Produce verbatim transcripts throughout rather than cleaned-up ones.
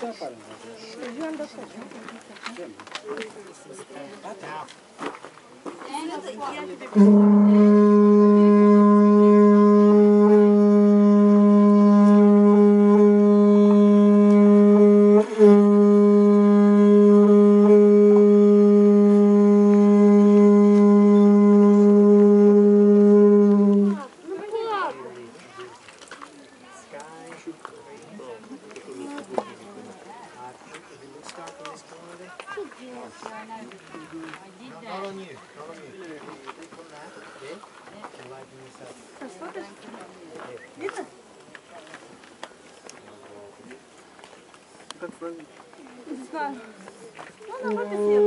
Как правильно? Не знаю. Ну, на вот и съеду.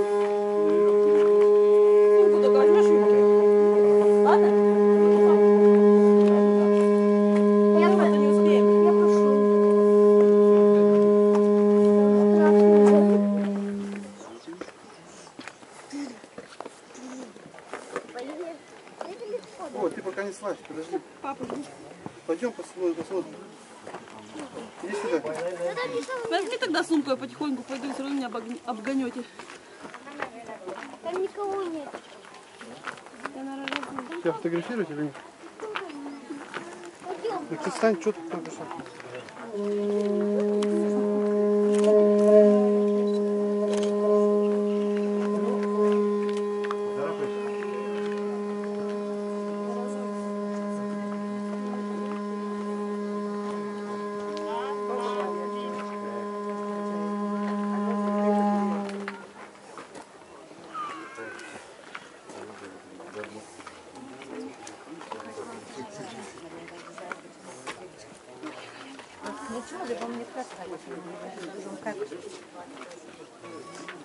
Сумку только возьмешь его? Ладно? Я просто не успеем. Я прошу. О, ты пока не слазь, подожди. Папа, Пойдем посмотрим. Иди сюда. возьми тогда сумку, я потихоньку пойду, все равно меня обог- обгонете. Там никого нет. Тебя фотографируют или нет? Пойдем. Ну ты встань, что тут только что? Ничего, либо мне как-то.